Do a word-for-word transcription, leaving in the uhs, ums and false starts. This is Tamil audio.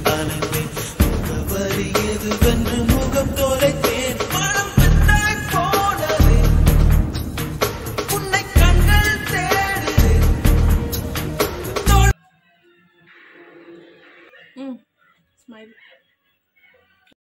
அலைந்தேன் முகவரி எதுவென்று முகம் தொலைத்தேன் மனம் பெற்றாய் போனதே உன்னை கண்கள் தேடுதே ம் ஸ்மைல்